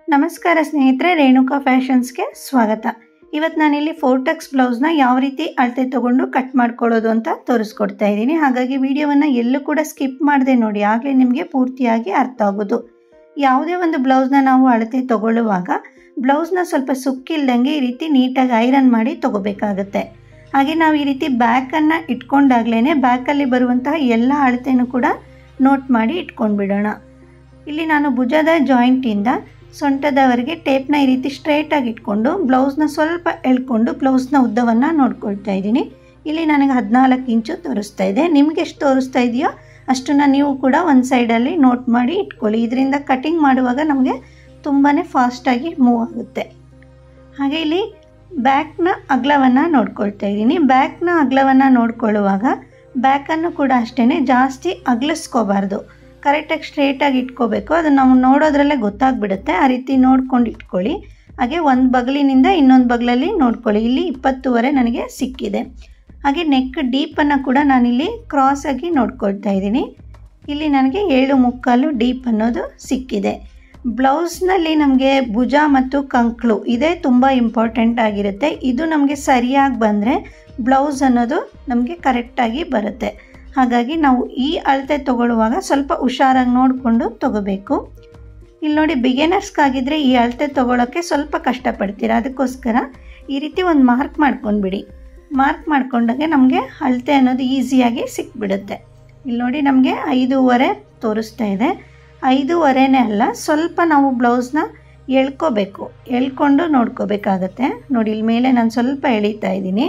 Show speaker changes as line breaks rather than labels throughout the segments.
ನಮಸ್ಕಾರ ಸ್ನೇಹಿತರೆ, ರೇಣುಕಾ ಫ್ಯಾಷನ್ಸ್ಗೆ ಸ್ವಾಗತ. ಇವತ್ತು ನಾನಿಲ್ಲಿ 4ಟಕ್ಸ್ ಬ್ಲೌಸ್ನ ಯಾವ ರೀತಿ ಅಳತೆ ತೊಗೊಂಡು ಕಟ್ ಮಾಡ್ಕೊಳ್ಳೋದು ಅಂತ ತೋರಿಸ್ಕೊಡ್ತಾ ಇದ್ದೀನಿ. ಹಾಗಾಗಿ ವಿಡಿಯೋವನ್ನು ಎಲ್ಲೂ ಕೂಡ ಸ್ಕಿಪ್ ಮಾಡದೆ ನೋಡಿ, ಆಗಲೇ ನಿಮಗೆ ಪೂರ್ತಿಯಾಗಿ ಅರ್ಥ ಆಗೋದು. ಯಾವುದೇ ಒಂದು ಬ್ಲೌಸ್ನ ನಾವು ಅಳತೆ ತೊಗೊಳ್ಳುವಾಗ ಬ್ಲೌಸ್ನ ಸ್ವಲ್ಪ ಸುಕ್ಕಿಲ್ದಂಗೆ ಈ ರೀತಿ ನೀಟಾಗಿ ಐರನ್ ಮಾಡಿ ತೊಗೋಬೇಕಾಗುತ್ತೆ. ಹಾಗೆ ನಾವು ಈ ರೀತಿ ಬ್ಯಾಕನ್ನು ಇಟ್ಕೊಂಡಾಗ್ಲೇ ಬ್ಯಾಕಲ್ಲಿ ಬರುವಂತಹ ಎಲ್ಲ ಅಳತೆನೂ ಕೂಡ ನೋಟ್ ಮಾಡಿ ಇಟ್ಕೊಂಡ್ಬಿಡೋಣ. ಇಲ್ಲಿ ನಾನು ಭುಜದ ಜಾಯಿಂಟಿಂದ ಸೊಂಟದವರೆಗೆ ಟೇಪ್ನ ಈ ರೀತಿ ಸ್ಟ್ರೈಟಾಗಿ ಇಟ್ಕೊಂಡು ಬ್ಲೌಸ್ನ ಸ್ವಲ್ಪ ಎಳ್ಕೊಂಡು ಬ್ಲೌಸ್ನ ಉದ್ದವನ್ನು ನೋಡ್ಕೊಳ್ತಾ ಇದ್ದೀನಿ. ಇಲ್ಲಿ ನನಗೆ 14 ಇಂಚು ತೋರಿಸ್ತಾ ಇದೆ. ನಿಮಗೆ ಎಷ್ಟು ತೋರಿಸ್ತಾ ಇದೆಯೋ ಅಷ್ಟನ್ನು ನೀವು ಕೂಡ ಒಂದು ಸೈಡಲ್ಲಿ ನೋಟ್ ಮಾಡಿ ಇಟ್ಕೊಳ್ಳಿ. ಇದರಿಂದ ಕಟಿಂಗ್ ಮಾಡುವಾಗ ನಮಗೆ ತುಂಬಾ ಫಾಸ್ಟಾಗಿ ಮೂವ್ ಆಗುತ್ತೆ. ಹಾಗೆ ಇಲ್ಲಿ ಬ್ಯಾಕ್ನ ಅಗಲವನ್ನು ನೋಡ್ಕೊಳ್ತಾ ಇದ್ದೀನಿ. ಬ್ಯಾಕ್ನ ಅಗಲವನ್ನು ನೋಡ್ಕೊಳ್ಳುವಾಗ ಬ್ಯಾಕನ್ನು ಕೂಡ ಅಷ್ಟೇ ಜಾಸ್ತಿ ಅಗಲಿಸ್ಕೋಬಾರ್ದು, ಕರೆಕ್ಟಾಗಿ ಸ್ಟ್ರೇಟಾಗಿ ಇಟ್ಕೋಬೇಕು. ಅದು ನಾವು ನೋಡೋದ್ರಲ್ಲೇ ಗೊತ್ತಾಗ್ಬಿಡುತ್ತೆ. ಆ ರೀತಿ ನೋಡ್ಕೊಂಡು ಇಟ್ಕೊಳ್ಳಿ. ಹಾಗೆ ಒಂದು ಬಗಲಿನಿಂದ ಇನ್ನೊಂದು ಬಗಲಲ್ಲಿ ನೋಡ್ಕೊಳ್ಳಿ. ಇಲ್ಲಿ 20.5 ನನಗೆ ಸಿಕ್ಕಿದೆ. ಹಾಗೆ ನೆಕ್ ಡೀಪನ್ನು ಕೂಡ ನಾನಿಲ್ಲಿ ಕ್ರಾಸಾಗಿ ನೋಡ್ಕೊಳ್ತಾ ಇದ್ದೀನಿ. ಇಲ್ಲಿ ನನಗೆ 7.75 ಡೀಪ್ ಅನ್ನೋದು ಸಿಕ್ಕಿದೆ. ಬ್ಲೌಸ್ನಲ್ಲಿ ನಮಗೆ ಭುಜ ಮತ್ತು ಕಂಕ್ಳು ಇದೇ ತುಂಬ ಇಂಪಾರ್ಟೆಂಟ್ ಆಗಿರುತ್ತೆ. ಇದು ನಮಗೆ ಸರಿಯಾಗಿ ಬಂದರೆ ಬ್ಲೌಸ್ ಅನ್ನೋದು ನಮಗೆ ಕರೆಕ್ಟಾಗಿ ಬರುತ್ತೆ. ಹಾಗಾಗಿ ನಾವು ಈ ಅಳತೆ ತೊಗೊಳ್ಳುವಾಗ ಸ್ವಲ್ಪ ಹುಷಾರಾಗಿ ನೋಡಿಕೊಂಡು ತೊಗೋಬೇಕು. ಇಲ್ಲಿ ನೋಡಿ, ಬಿಗಿನರ್ಸ್ಗಾಗಿದ್ದರೆ ಈ ಅಳತೆ ತೊಗೊಳ್ಳೋಕ್ಕೆ ಸ್ವಲ್ಪ ಕಷ್ಟಪಡ್ತೀರ. ಅದಕ್ಕೋಸ್ಕರ ಈ ರೀತಿ ಒಂದು ಮಾರ್ಕ್ ಮಾಡ್ಕೊಂಡ್ಬಿಡಿ. ಮಾರ್ಕ್ ಮಾಡ್ಕೊಂಡಾಗೆ ನಮಗೆ ಅಳತೆ ಅನ್ನೋದು ಈಸಿಯಾಗಿ ಸಿಕ್ಬಿಡುತ್ತೆ. ಇಲ್ಲಿ ನೋಡಿ, ನಮಗೆ 5.5 ತೋರಿಸ್ತಾ ಇದೆ. 5.5ನೇ ಅಲ್ಲ, ಸ್ವಲ್ಪ ನಾವು ಬ್ಲೌಸ್ನ ಎಳ್ಕೋಬೇಕು, ಎಳ್ಕೊಂಡು ನೋಡ್ಕೋಬೇಕಾಗತ್ತೆ. ನೋಡಿ, ಇಲ್ಲಿ ಮೇಲೆ ನಾನು ಸ್ವಲ್ಪ ಎಳೀತಾ ಇದ್ದೀನಿ.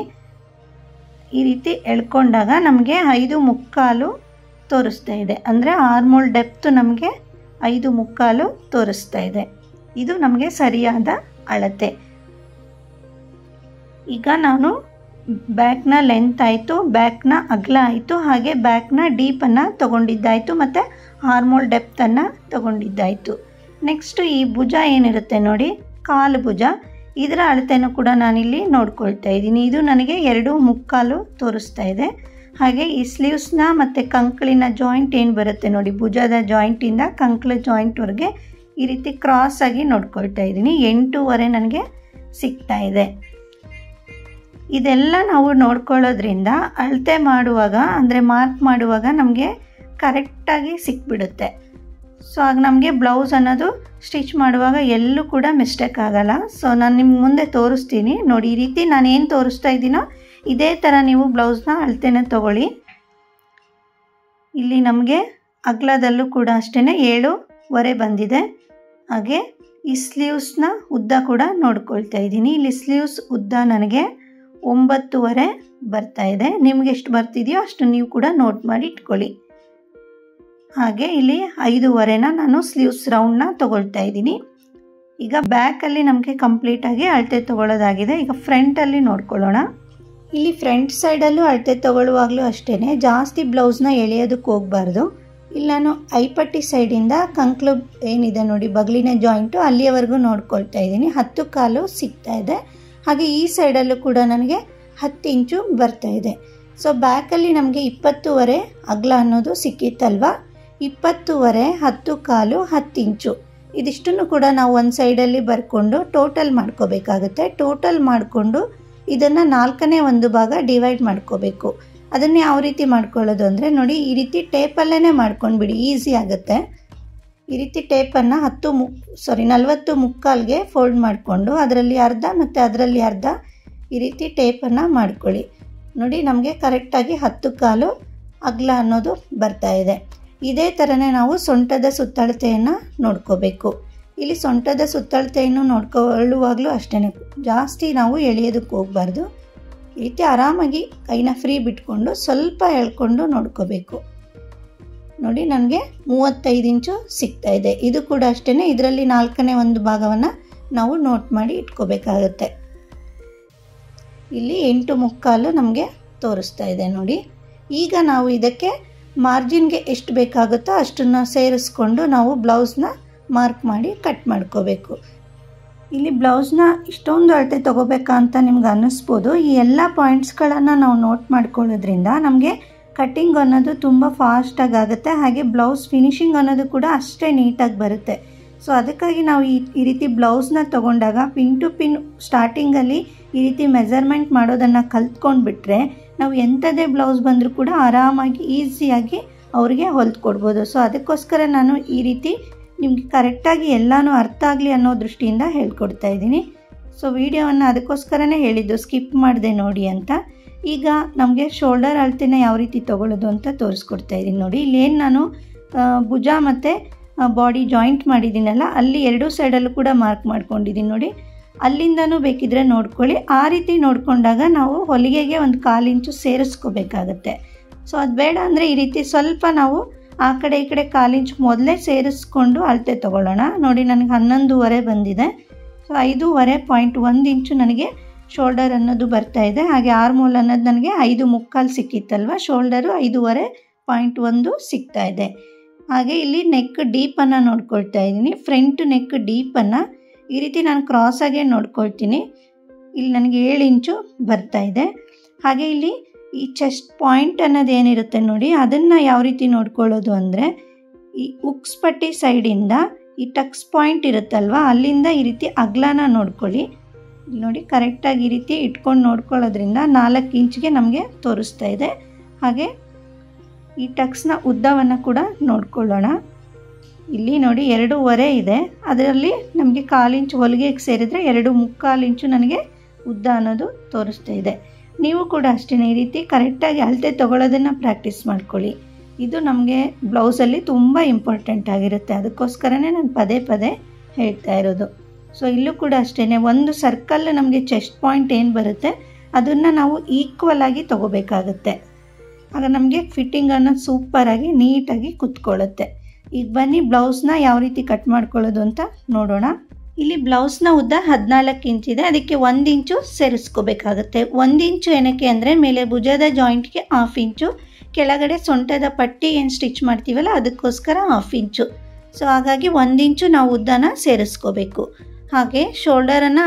ಈ ರೀತಿ ಎಳ್ಕೊಂಡಾಗ ನಮಗೆ 5.75 ತೋರಿಸ್ತಾ ಇದೆ. ಅಂದರೆ ಆರ್ಮೋಲ್ ಡೆಪ್ತು ನಮಗೆ 5.75 ತೋರಿಸ್ತಾ ಇದೆ. ಇದು ನಮಗೆ ಸರಿಯಾದ ಅಳತೆ. ಈಗ ನಾನು ಬ್ಯಾಕ್ನ ಲೆಂತ್ ಆಯಿತು, ಬ್ಯಾಕ್ನ ಅಗಲ ಆಯಿತು, ಹಾಗೆ ಬ್ಯಾಕ್ನ ಡೀಪನ್ನು ತೊಗೊಂಡಿದ್ದಾಯಿತು, ಮತ್ತು ಆರ್ಮೋಲ್ ಡೆಪ್ತನ್ನು ತೊಗೊಂಡಿದ್ದಾಯಿತು. ನೆಕ್ಸ್ಟು ಈ ಭುಜ ಏನಿರುತ್ತೆ ನೋಡಿ, ಕಾಲು ಭುಜ, ಇದರ ಅಳತೆನೂ ಕೂಡ ನಾನಿಲ್ಲಿ ನೋಡ್ಕೊಳ್ತಾ ಇದ್ದೀನಿ. ಇದು ನನಗೆ 2.75 ತೋರಿಸ್ತಾ ಇದೆ. ಹಾಗೆ ಈ ಸ್ಲೀವ್ಸ್ನ ಮತ್ತು ಕಂಕ್ಳಿನ ಜಾಯಿಂಟ್ ಏನು ಬರುತ್ತೆ ನೋಡಿ, ಭುಜದ ಜಾಯಿಂಟಿಂದ ಕಂಕ್ಳ ಜಾಯಿಂಟ್ವರೆಗೆ ಈ ರೀತಿ ಕ್ರಾಸಾಗಿ ನೋಡ್ಕೊಳ್ತಾ ಇದ್ದೀನಿ. 8.5 ನನಗೆ ಸಿಗ್ತಾ ಇದೆ. ಇದೆಲ್ಲ ನಾವು ನೋಡ್ಕೊಳ್ಳೋದ್ರಿಂದ ಅಳತೆ ಮಾಡುವಾಗ, ಅಂದರೆ ಮಾರ್ಕ್ ಮಾಡುವಾಗ ನಮಗೆ ಕರೆಕ್ಟಾಗಿ ಸಿಕ್ಬಿಡುತ್ತೆ. ಸೊ ಆಗ ನಮಗೆ ಬ್ಲೌಸ್ ಅನ್ನೋದು ಸ್ಟಿಚ್ ಮಾಡುವಾಗ ಎಲ್ಲೂ ಕೂಡ ಮಿಸ್ಟೇಕ್ ಆಗಲ್ಲ. ಸೊ ನಾನು ನಿಮ್ಗೆ ಮುಂದೆ ತೋರಿಸ್ತೀನಿ ನೋಡಿ. ಈ ರೀತಿ ನಾನು ಏನು ತೋರಿಸ್ತಾ ಇದ್ದೀನೋ ಇದೇ ಥರ ನೀವು ಬ್ಲೌಸ್ನ ಅಳತೆನ ತೊಗೊಳ್ಳಿ. ಇಲ್ಲಿ ನಮಗೆ ಅಗಲದಲ್ಲೂ ಕೂಡ ಅಷ್ಟೇ 7.5 ಬಂದಿದೆ. ಹಾಗೆ ಈ ಸ್ಲೀವ್ಸ್ನ ಉದ್ದ ಕೂಡ ನೋಡ್ಕೊಳ್ತಾ ಇದ್ದೀನಿ. ಇಲ್ಲಿ ಸ್ಲೀವ್ಸ್ ಉದ್ದ ನನಗೆ 9.5 ಬರ್ತಾ ಇದೆ. ನಿಮ್ಗೆ ಎಷ್ಟು ಬರ್ತಿದೆಯೋ ಅಷ್ಟು ನೀವು ಕೂಡ ನೋಟ್ ಮಾಡಿ ಇಟ್ಕೊಳ್ಳಿ. ಹಾಗೆ ಇಲ್ಲಿ 5.5ನ ನಾನು ಸ್ಲೀವ್ಸ್ ರೌಂಡ್ನ ತೊಗೊಳ್ತಾ ಇದ್ದೀನಿ. ಈಗ ಬ್ಯಾಕಲ್ಲಿ ನಮಗೆ ಕಂಪ್ಲೀಟಾಗಿ ಅಳತೆ ತೊಗೊಳ್ಳೋದಾಗಿದೆ. ಈಗ ಫ್ರಂಟಲ್ಲಿ ನೋಡ್ಕೊಳ್ಳೋಣ. ಇಲ್ಲಿ ಫ್ರಂಟ್ ಸೈಡಲ್ಲೂ ಅಳತೆ ತೊಗೊಳ್ಳುವಾಗಲೂ ಅಷ್ಟೇ ಜಾಸ್ತಿ ಬ್ಲೌಸ್ನ ಎಳೆಯೋದಕ್ಕೆ ಹೋಗಬಾರ್ದು. ಇಲ್ಲಿ ನಾನು ಐಪಟ್ಟಿ ಸೈಡಿಂದ ಕಂಕ್ಳು ಏನಿದೆ ನೋಡಿ, ಬಗಲಿನ ಜಾಯಿಂಟು, ಅಲ್ಲಿಯವರೆಗೂ ನೋಡ್ಕೊಳ್ತಾ ಇದ್ದೀನಿ. 10.25 ಸಿಗ್ತಾ ಇದೆ. ಹಾಗೆ ಈ ಸೈಡಲ್ಲೂ ಕೂಡ ನನಗೆ 10 ಇಂಚು ಬರ್ತಾ ಇದೆ. ಸೊ ಬ್ಯಾಕಲ್ಲಿ ನಮಗೆ 20.5 ಅಗಲ ಅನ್ನೋದು ಸಿಕ್ಕಿತ್ತಲ್ವ, 20.5, 10.25, 10 ಇಂಚು ಇದಿಷ್ಟನ್ನು ಕೂಡ ನಾವು ಒಂದು ಸೈಡಲ್ಲಿ ಬರ್ಕೊಂಡು ಟೋಟಲ್ ಮಾಡ್ಕೋಬೇಕಾಗುತ್ತೆ. ಟೋಟಲ್ ಮಾಡಿಕೊಂಡು ಇದನ್ನು 4ನೇ ಒಂದು ಭಾಗ ಡಿವೈಡ್ ಮಾಡ್ಕೋಬೇಕು. ಅದನ್ನು ಯಾವ ರೀತಿ ಮಾಡ್ಕೊಳ್ಳೋದು ಅಂದರೆ ನೋಡಿ, ಈ ರೀತಿ ಟೇಪಲ್ಲೇ ಮಾಡ್ಕೊಂಡ್ಬಿಡಿ, ಈಸಿ ಆಗುತ್ತೆ. ಈ ರೀತಿ ಟೇಪನ್ನು 40 ಮುಕ್ಕಾಲ್ಗೆ ಫೋಲ್ಡ್ ಮಾಡಿಕೊಂಡು ಅದರಲ್ಲಿ ಅರ್ಧ ಮತ್ತು ಅದರಲ್ಲಿ ಅರ್ಧ ಈ ರೀತಿ ಟೇಪನ್ನು ಮಾಡ್ಕೊಳ್ಳಿ. ನೋಡಿ, ನಮಗೆ ಕರೆಕ್ಟಾಗಿ 10.25 ಅಗಲ ಅನ್ನೋದು ಬರ್ತಾ ಇದೆ. ಇದೇ ಥರನೇ ನಾವು ಸೊಂಟದ ಸುತ್ತಳತೆಯನ್ನು ನೋಡ್ಕೋಬೇಕು. ಇಲ್ಲಿ ಸೊಂಟದ ಸುತ್ತಳತೆಯನ್ನು ನೋಡ್ಕೊಳ್ಳುವಾಗಲೂ ಅಷ್ಟೇ ಜಾಸ್ತಿ ನಾವು ಎಳೆಯೋದಕ್ಕೆ ಹೋಗಬಾರ್ದು. ಈ ರೀತಿ ಆರಾಮಾಗಿ ಕೈನ ಫ್ರೀ ಬಿಟ್ಕೊಂಡು ಸ್ವಲ್ಪ ಎಳ್ಕೊಂಡು ನೋಡ್ಕೋಬೇಕು. ನೋಡಿ, ನನಗೆ 35 ಇಂಚು ಸಿಗ್ತಾ ಇದೆ. ಇದು ಕೂಡ ಅಷ್ಟೇ, ಇದರಲ್ಲಿ 4ನೇ ಒಂದು ಭಾಗವನ್ನು ನಾವು ನೋಟ್ ಮಾಡಿ ಇಟ್ಕೋಬೇಕಾಗತ್ತೆ. ಇಲ್ಲಿ 8.25 ನಮಗೆ ತೋರಿಸ್ತಾ ಇದೆ ನೋಡಿ. ಈಗ ನಾವು ಇದಕ್ಕೆ ಮಾರ್ಜಿನ್ಗೆ ಎಷ್ಟು ಬೇಕಾಗುತ್ತೋ ಅಷ್ಟನ್ನು ಸೇರಿಸ್ಕೊಂಡು ನಾವು ಬ್ಲೌಸ್ನ ಮಾರ್ಕ್ ಮಾಡಿ ಕಟ್ ಮಾಡ್ಕೋಬೇಕು. ಇಲ್ಲಿ ಬ್ಲೌಸ್ನ ಇಷ್ಟೊಂದು ಅಳತೆ ತೊಗೋಬೇಕಾ ಅಂತ ನಿಮ್ಗೆ ಅನ್ನಿಸ್ಬೋದು. ಈ ಎಲ್ಲ ಪಾಯಿಂಟ್ಸ್ಗಳನ್ನು ನಾವು ನೋಟ್ ಮಾಡ್ಕೊಳ್ಳೋದ್ರಿಂದ ನಮಗೆ ಕಟ್ಟಿಂಗ್ ಅನ್ನೋದು ತುಂಬ ಫಾಸ್ಟಾಗಿ ಆಗುತ್ತೆ. ಹಾಗೆ ಬ್ಲೌಸ್ ಫಿನಿಶಿಂಗ್ ಅನ್ನೋದು ಕೂಡ ಅಷ್ಟೇ ನೀಟಾಗಿ ಬರುತ್ತೆ. ಸೊ ಅದಕ್ಕಾಗಿ ನಾವು ಈ ರೀತಿ ಬ್ಲೌಸ್ನ ತೊಗೊಂಡಾಗ ಪಿನ್ ಟು ಪಿನ್ ಸ್ಟಾರ್ಟಿಂಗಲ್ಲಿ ಈ ರೀತಿ ಮೆಜರ್ಮೆಂಟ್ ಮಾಡೋದನ್ನು ಕಲ್ತ್ಕೊಂಡ್ಬಿಟ್ರೆ ನಾವು ಎಂಥದೇ ಬ್ಲೌಸ್ ಬಂದರೂ ಕೂಡ ಆರಾಮಾಗಿ ಈಸಿಯಾಗಿ ಅವ್ರಿಗೆ ಹೊಲ್ದು ಕೊಡ್ಬೋದು. ಸೊ ಅದಕ್ಕೋಸ್ಕರ ನಾನು ಈ ರೀತಿ ನಿಮಗೆ ಕರೆಕ್ಟಾಗಿ ಎಲ್ಲನೂ ಅರ್ಥ ಆಗಲಿ ಅನ್ನೋ ದೃಷ್ಟಿಯಿಂದ ಹೇಳ್ಕೊಡ್ತಾ ಇದ್ದೀನಿ. ಸೊ ವಿಡಿಯೋವನ್ನು ಅದಕ್ಕೋಸ್ಕರನೇ ಹೇಳಿದ್ದು, ಸ್ಕಿಪ್ ಮಾಡಿದೆ ನೋಡಿ ಅಂತ. ಈಗ ನಮಗೆ ಶೋಲ್ಡರ್ ಅಳತೆನ ಯಾವ ರೀತಿ ತೊಗೊಳ್ಳೋದು ಅಂತ ತೋರಿಸ್ಕೊಡ್ತಾ ಇದ್ದೀನಿ ನೋಡಿ. ಇಲ್ಲೇನು ನಾನು ಭುಜ ಮತ್ತು ಬಾಡಿ ಜಾಯಿಂಟ್ ಮಾಡಿದ್ದೀನಲ್ಲ, ಅಲ್ಲಿ ಎರಡೂ ಸೈಡಲ್ಲೂ ಕೂಡ ಮಾರ್ಕ್ ಮಾಡ್ಕೊಂಡಿದ್ದೀನಿ ನೋಡಿ. ಅಲ್ಲಿಂದನೂ ಬೇಕಿದ್ರೆ ನೋಡ್ಕೊಳ್ಳಿ. ಆ ರೀತಿ ನೋಡಿಕೊಂಡಾಗ ನಾವು ಹೊಲಿಗೆಗೆ ಒಂದು 1/4 ಇಂಚು ಸೇರಿಸ್ಕೋಬೇಕಾಗತ್ತೆ. ಸೊ ಅದು ಬೇಡ ಅಂದರೆ ಈ ರೀತಿ ಸ್ವಲ್ಪ ನಾವು ಆ ಕಡೆ ಈ ಕಡೆ 1/4 ಇಂಚು ಮೊದಲೇ ಸೇರಿಸ್ಕೊಂಡು ಅಳತೆ ತೊಗೊಳ್ಳೋಣ. ನೋಡಿ ನನಗೆ 11.5 ಬಂದಿದೆ. ಸೊ 5.1 ಇಂಚು ನನಗೆ ಶೋಲ್ಡರ್ ಅನ್ನೋದು ಬರ್ತಾ ಇದೆ. ಹಾಗೆ ಆರ್ಮೋಲ್ ಅನ್ನೋದು ನನಗೆ 5.25 ಸಿಕ್ಕಿತ್ತಲ್ವ, ಶೋಲ್ಡರು 5.1 ಸಿಗ್ತಾ ಇದೆ. ಹಾಗೆ ಇಲ್ಲಿ ನೆಕ್ ಡೀಪನ್ನು ನೋಡ್ಕೊಳ್ತಾ ಇದ್ದೀನಿ. ಫ್ರಂಟ್ ನೆಕ್ ಡೀಪನ್ನು ಈ ರೀತಿ ನಾನು ಕ್ರಾಸಾಗೆ ನೋಡ್ಕೊಳ್ತೀನಿ. ಇಲ್ಲಿ ನನಗೆ 7 ಇಂಚು ಬರ್ತಾ ಇದೆ. ಹಾಗೆ ಇಲ್ಲಿ ಈ ಚೆಸ್ಟ್ ಪಾಯಿಂಟ್ ಅನ್ನೋದು ಏನಿರುತ್ತೆ ನೋಡಿ, ಅದನ್ನು ಯಾವ ರೀತಿ ನೋಡ್ಕೊಳ್ಳೋದು ಅಂದರೆ ಈ ಉಕ್ಸ್ ಪಟ್ಟಿ ಸೈಡಿಂದ ಈ ಟಕ್ಸ್ ಪಾಯಿಂಟ್ ಇರುತ್ತಲ್ವ, ಅಲ್ಲಿಂದ ಈ ರೀತಿ ಅಗಲನ ನೋಡ್ಕೊಳ್ಳಿ. ನೋಡಿ ಕರೆಕ್ಟಾಗಿ ಈ ರೀತಿ ಇಟ್ಕೊಂಡು ನೋಡ್ಕೊಳ್ಳೋದ್ರಿಂದ 4 ಇಂಚಿಗೆ ನಮಗೆ ತೋರಿಸ್ತಾ ಇದೆ. ಹಾಗೆ ಈ ಟಕ್ಸ್ನ ಉದ್ದವನ್ನು ಕೂಡ ನೋಡ್ಕೊಳ್ಳೋಣ. ಇಲ್ಲಿ ನೋಡಿ 2.25 ಇದೆ. ಅದರಲ್ಲಿ ನಮಗೆ 1/4 ಇಂಚು ಹೊಲಿಗೆಗೆ ಸೇರಿದರೆ 2.25 ಇಂಚು ನನಗೆ ಉದ್ದ ಅನ್ನೋದು ತೋರಿಸ್ತಾ ಇದೆ. ನೀವು ಕೂಡ ಅಷ್ಟೇ ಈ ರೀತಿ ಕರೆಕ್ಟಾಗಿ ಅಳತೆ ತೊಗೊಳ್ಳೋದನ್ನು ಪ್ರಾಕ್ಟೀಸ್ ಮಾಡ್ಕೊಳ್ಳಿ. ಇದು ನಮಗೆ ಬ್ಲೌಸಲ್ಲಿ ತುಂಬ ಇಂಪಾರ್ಟೆಂಟ್ ಆಗಿರುತ್ತೆ. ಅದಕ್ಕೋಸ್ಕರನೇ ನಾನು ಪದೇ ಪದೇ ಹೇಳ್ತಾ ಇರೋದು. ಸೊ ಇಲ್ಲೂ ಕೂಡ ಅಷ್ಟೇ ಒಂದು ಸರ್ಕಲ್ ನಮಗೆ ಚೆಸ್ಟ್ ಪಾಯಿಂಟ್ ಏನು ಬರುತ್ತೆ ಅದನ್ನು ನಾವು ಈಕ್ವಲ್ ಆಗಿ ತೊಗೋಬೇಕಾಗುತ್ತೆ. ಆಗ ನಮಗೆ ಫಿಟ್ಟಿಂಗ್ ಅನ್ನೋದು ಸೂಪರಾಗಿ ನೀಟಾಗಿ ಕುತ್ಕೊಳ್ಳುತ್ತೆ. ಈಗ ಬನ್ನಿ ಬ್ಲೌಸ್ನ ಯಾವ ರೀತಿ ಕಟ್ ಮಾಡ್ಕೊಳ್ಳೋದು ಅಂತ ನೋಡೋಣ. ಇಲ್ಲಿ ಬ್ಲೌಸ್ನ ಉದ್ದ 14 ಇಂಚಿದೆ. ಅದಕ್ಕೆ 1 ಇಂಚು ಸೇರಿಸ್ಕೋಬೇಕಾಗುತ್ತೆ. 1 ಇಂಚು ಏನಕ್ಕೆ ಅಂದರೆ ಮೇಲೆ ಭುಜದ ಜಾಯಿಂಟ್ಗೆ 1/2 ಇಂಚು, ಕೆಳಗಡೆ ಸೊಂಟದ ಪಟ್ಟಿ ಏನು ಸ್ಟಿಚ್ ಮಾಡ್ತೀವಲ್ಲ ಅದಕ್ಕೋಸ್ಕರ 1/2 ಇಂಚು. ಸೊ ಹಾಗಾಗಿ 1 ಇಂಚು ನಾವು ಉದ್ದನ ಸೇರಿಸ್ಕೋಬೇಕು. ಹಾಗೆ ಶೋಲ್ಡರನ್ನು